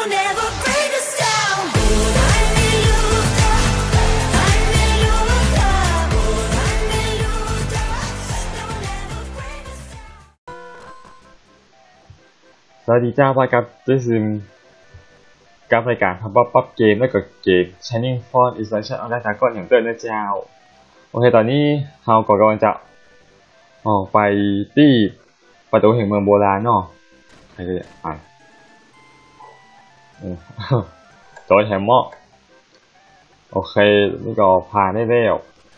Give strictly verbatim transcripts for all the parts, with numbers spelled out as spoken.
They'll never break us down. I'm in Luther. I'm in Luther. I'm in Luther. They'll never break us down. สวัสดีเจ้าพายกับดิซิมกับรายการทับป๊อปป๊อปเกมและก็เกม Shining Force Expansion ออนไลน์สากลอย่างเตือนนะเจ้าโอเคตอนนี้เราก็กำลังจะออกไปที่ประตูแห่งเมืองโบราณเนาะใครก็จะไปจอยแฮมเมอร์โอเคนี่ก็ผ่านได้แล้ว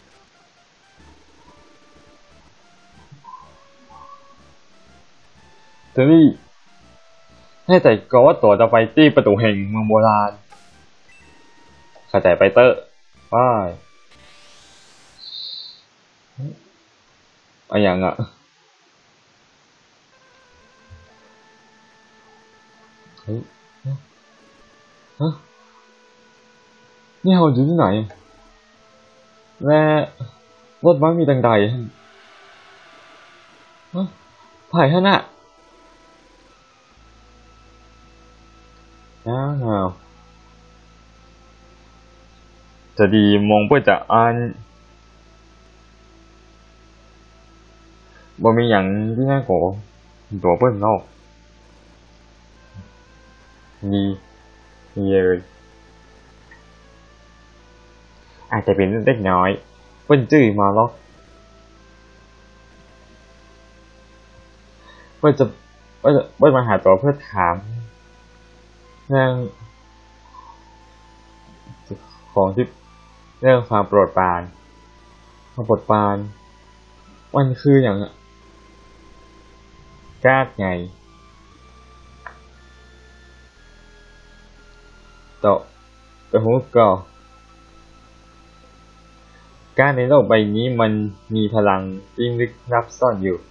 ทีนี้ให้ใจก็ว่าตัวจะไปที่ประตูแห่งเมืองโบราณเข้าใจไปเตอร์ว้ายอะไรอย่างอ่ะเฮ้ยฮะนี่เราอยู่ที่ไหนและรถบัสมีดังใดฮะถ่ายฮะน่ะน้าวหนาวจะดีมองเพื่อจะอ่านบ่มีอย่างที่น่ากลัวตัวเปิ้ลเนาะมีมีเลยอาจจะเป็นเล็กน้อยเปิ้ลจื้อมาล็อกเปิ้ลจะเปิ้ลเปิ้ลมาหาตัวเพื่อถามเรื่องของที่เรื่องความโปรดปรานความโปรดปรานมันคืออย่างกาดไงต่อแต่ผมก็การในโลกใบนี้มันมีพลังที่ลึกลับซ่อนอยู่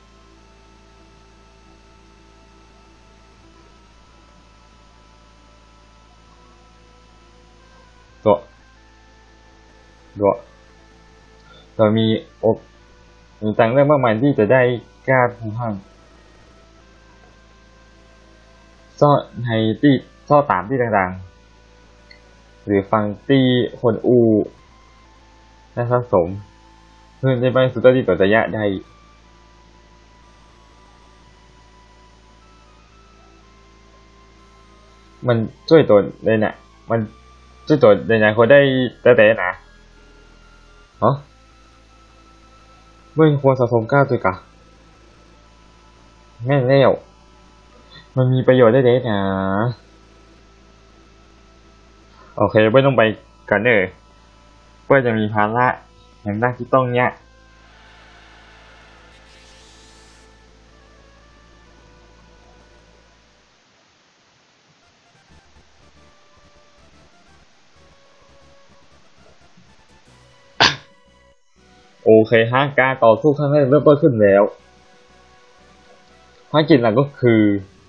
ตัวตัวตัวมีอกมีต่างเรื่องมากมายที่จะได้กล้าพูดห้างซ่อนในที่ซ่อนตามที่ต่างๆหรือฟังที่คนอูและสะสมเพื่อได้ไปสุดที่ต่อระยะได้มันช่วยตัวได้เนี่ยมันช่วยตัวในอย่างคนได้แต่แต่นะฮะไม่ควรสะสมก้าวตัวกะแม่นแล้วมันมีประโยชน์ได้เด็ดนะโอเคไม่ต้องไปกันเนอะเพื่อจะมีภาระอย่างหน้าที่ต้องเนี่ยโอเคฮะการต่อสู้ครั้งแรกเริ่มต้นขึ้นแล้วภารกิจหลักก็คือ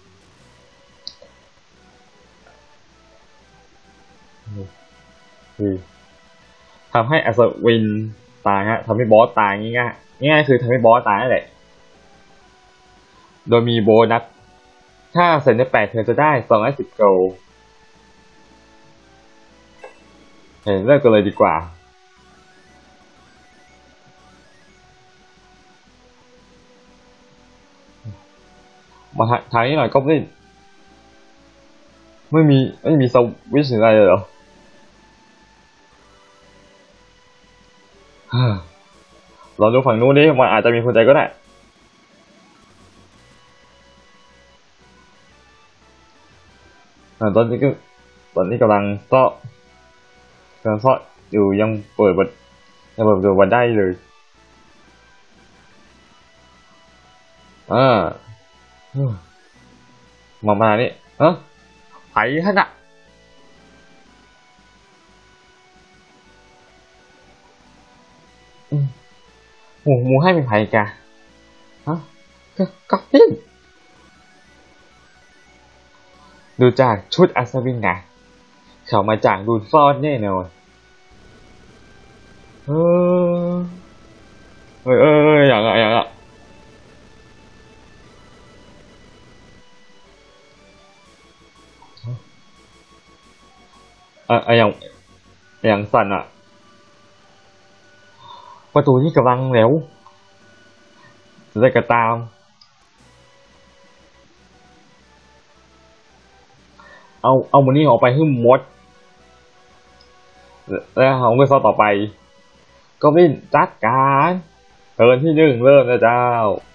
คือทำให้อัศวินตายฮะทำให้บอสตายง่ายๆง่ายๆคือทำให้บอสตายนั่นแหละโดยมีโบนัสถ้าเสร็จในแปดเธอจะได้สองร้อยสิบโกลด์เฮ้ยเลิกกันเลยดีกว่ามาทางนี้หน่อยก็ไม่ไม่มีไม่มีสวิตช์อะไรเลยเหรอเราดูฝั่งนู้นดิมันอาจจะมีคนใจก็ได้ตอนนี้ก็ตอนนี้กำลังเซาะกำลังเซาะอยู่ยังเปิดบัดยังเปิดประตูบัดได้เลยอ่ามองมานี่เออไผ่ท่านอะหมูหมูให้เป็นไผ่กะฮะก็ก็ปิ้นดูจากชุดอัศวินนะเขามาจากดูนฟอดแน่นอนเออเออเอออย่างอะอย่างอะอ่ะอ่ะอย่างอย่างสั่นอ่ะประตูที่กำลังแล้วจะได้กระตามเอาเอามันนี่ออกไปให้หมดแล้วเอาเงินซอต่อไปก็วิ่งจัดการเทิร์นที่หนึ่งเริ่มนะเจ้า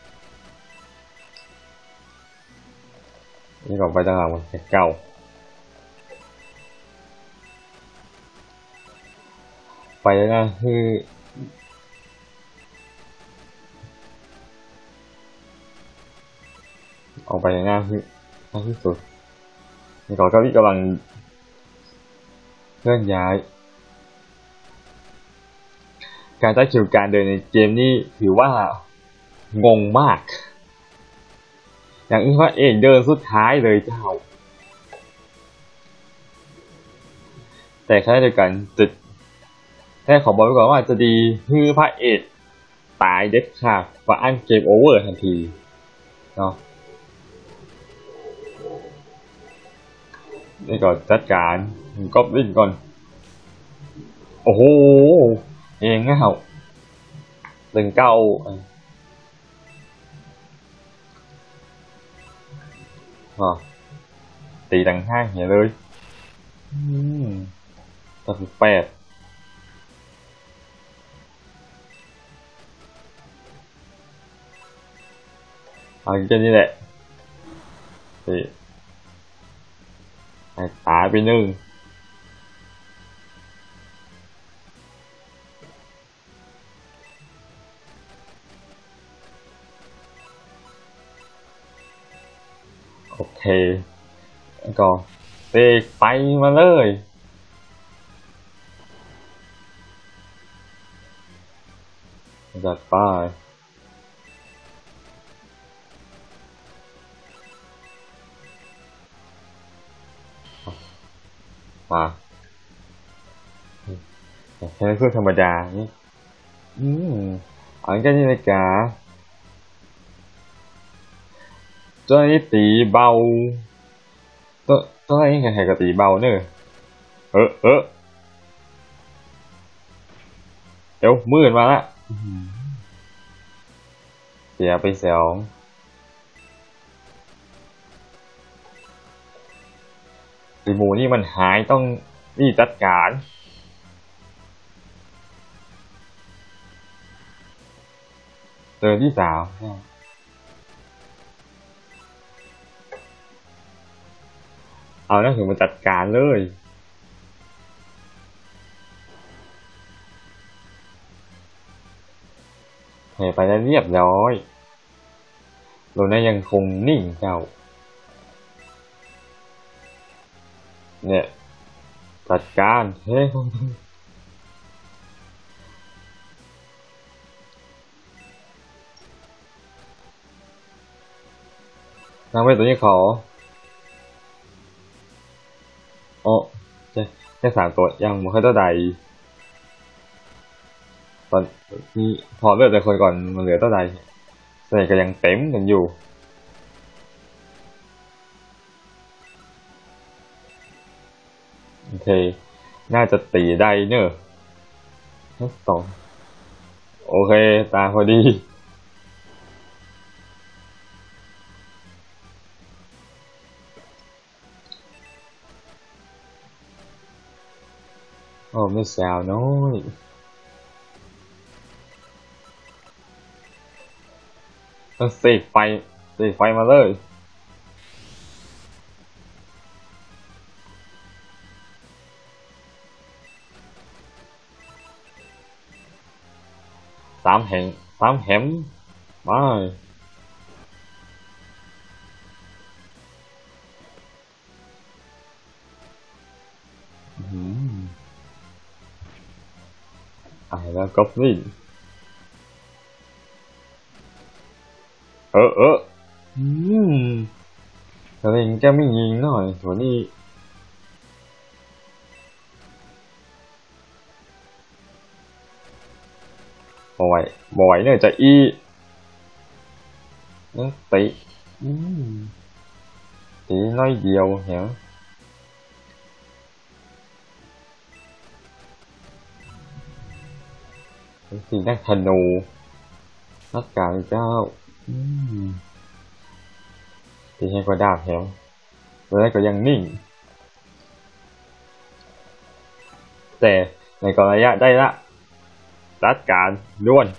นี่ก่อนไปต่างหากมันเก่าไปแล้วนะคือออกไปหน้าที่หน้าที่สุดนี่ก่อนก็วิ่งกำลังเคลื่อนย้ายการใช้คิวการเดินในเกมนี้ถือว่างงมากอย่างอื่นว่าเองเดินสุดท้ายเลยเจ้าแต่แค่เดียวกันจุดแค่ขอบอกไว้ก่อนว่าจะดีคือพระเอกตายเด็ดขาดว่าอันเกมโอเวอร์ทันทีเนาะนี่ก่อนจัดการก็วิ่งก่อนโอ้โหเองเงาตึงเก้าอ๋อตีดังห้างเหี้ยเลยอืมตัดแปดเอาแค่นี้แหละตีตายไปหนึ่งโอเคแล้วก็เตะไปมาเลยจัดไปมาแค่เพื่อธรรมดานี่อืมอันก็นี่นะกาเจ้านี่ตีเบาตัวตัวนี้แข่งกับตีเบาเนอะเออเออเดี๋ยวมืดมาละเสียไปสองตีหมูนี่มันหายต้องนี่จัดการเจอที่สาวเอาหน้าถึงมาจัดการเลยเหไปแล้วเรียบร้อยโลน่ายังคงนิ่งเจ้าเนี่ยจัดการเฮ้ยน้ำไม่ตัวนี้ขอโอ้ใช่แค่สามตัวยังไม่ค่อยเท่าใดตอนนี้พอเลือกแต่คนก่อนมันเหลือเท่าใดส่วนใหญ่ก็ยังเต็มกันอยู่โอเคน่าจะตีได้เนอะสองโอเคตาพอดีโอ้ไม่แซวน้อยต้องเสกไฟเสกไฟมาเลยสามแห่งสามแหมมาอืมอ่าแล้วก็นี่เออเอออืมแต่เองแกไม่ยิงหน่อยตัวนี้บ่อยบ่อยเนี่ยจะอีนั่นตีอืมตีน้อยเดียวเหรอเป็นสีนักธนูนักการเจ้าอืมตีให้ก็ดาบแถวแล้วก็ยังนิ่งแต่ในกรระยะได้ละจัดการด้วน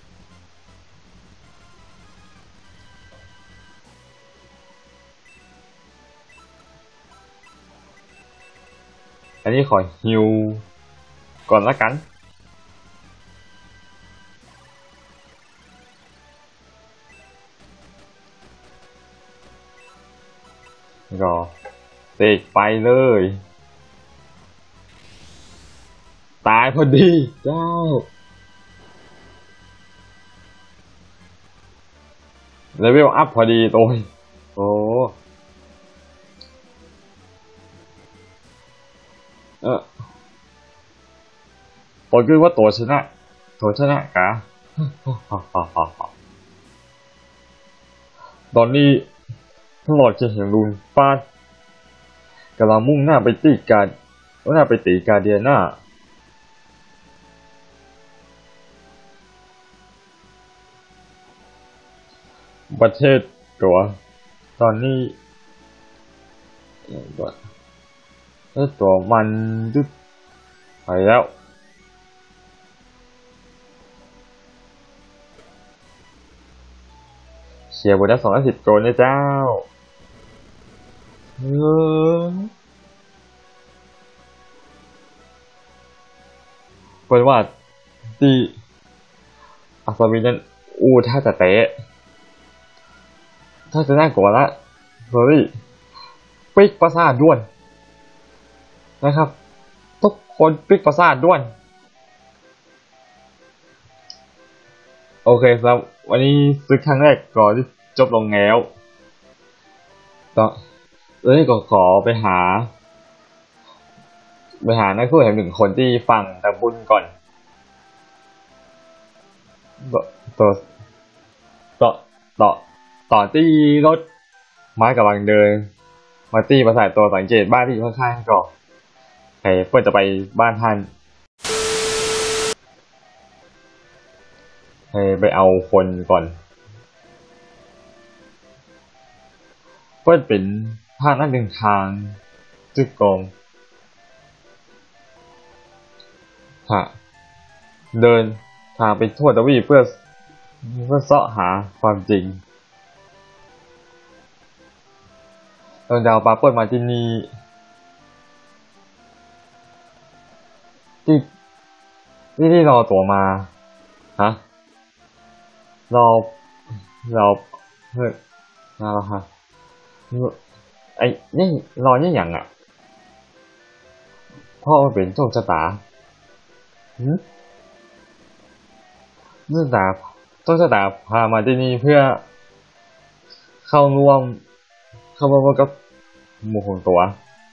อันนี้ขอฮิวก่อนละกันก็เตะไปเลยตายพอดีเจ้าเลเวลอัพพอดีตัวโอ้เออผมคิดว่าตัวชนะตัวชนะกะตอนนี้ทั้งหลอดจะเห็นลุนฟาดกำลังมุ่งหน้าไปตีการหน้าไปตีการเดียน่าประเทศตัวตอนนี้ตัวตัวมันดึ๊ดไปแล้วเชียร์บนได้สองร้อยสิบโกลนะเจ้าเออเป็นว่าที่อัศวินนั้นอู้ถ้าจะเตะถ้าจะน่ากลัวละเฮ้ยปิกประสาทด้วนนะครับทุกคนปิกประสาทด้วนโอเคครับวันนี้ซื้อครั้งแรกก่อนที่จบลงแล้วต่อแล้วนี่ก็ขอไปหาไปหานักสู้แห่งหนึ่งคนที่ฟังตะบุญก่อนต่อต่อต่อต่อที่รถม้ากำลังเดินมาตีประสาทตัวสังเกตบ้านที่อยู่ข้างๆก่อนใครเพื่อจะไปบ้านท่านให้ไปเอาคนก่อนเพื่อเป็นภาคนักเดินทางจึกกองฮะเดินทางไปทั่วทวีปเพื่อเพื่อเสาะหาความจริงตอนดาวปาเปิดมาที่นี่ที่ที่ที่รอตัวมาฮะรอรอเฮ้ยรอฮะไอ้นี่รอนี่อย่างอ่ะพ่อเป็นโชคชะตาหืมโชคชะตาโชคชะตาพามาที่นี่เพื่อเข้าร่วมเข้าร่วมกับหมู่ของตัว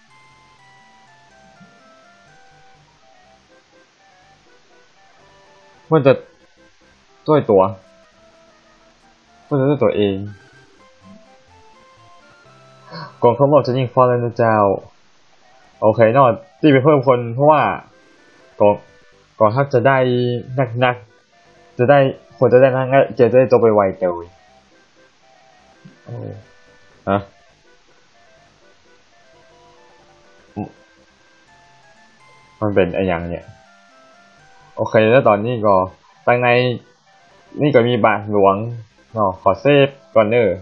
เพื่อจะช่วยตัวเพื่อจะช่วยตัวเองก่อนเขาบอกจะยิงฟอนแล้วนะเจ้าโอเคนอดที่ไปเพิ่มคนเพราะว่าก่อนก่อนถ้าจะได้นักๆจะได้คนจะได้นักๆจะได้จบไปไวเร็วฮะมันเป็นอะไรอย่างเนี่ยโอเคแล้วตอนนี้ก็ตั้งในนี่ก็มีบาทหลวงเนาะขอเซฟก่อนเนอ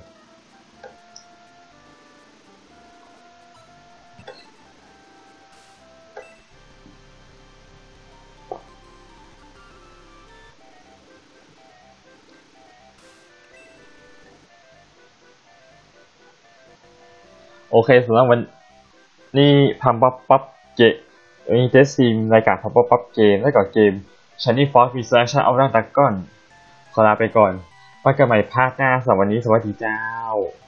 โอเคสำหรับวันนี้พัมปั๊บปั๊บเกมมีเทสทีมรายการพัมปั๊บปั๊บเกมแล้วก็เกม Shining Force Resurrection of the Dragon ขอลาไปก่อนพบกันใหม่ภาคหน้าสำหรับวันนี้สวัสดีเจ้า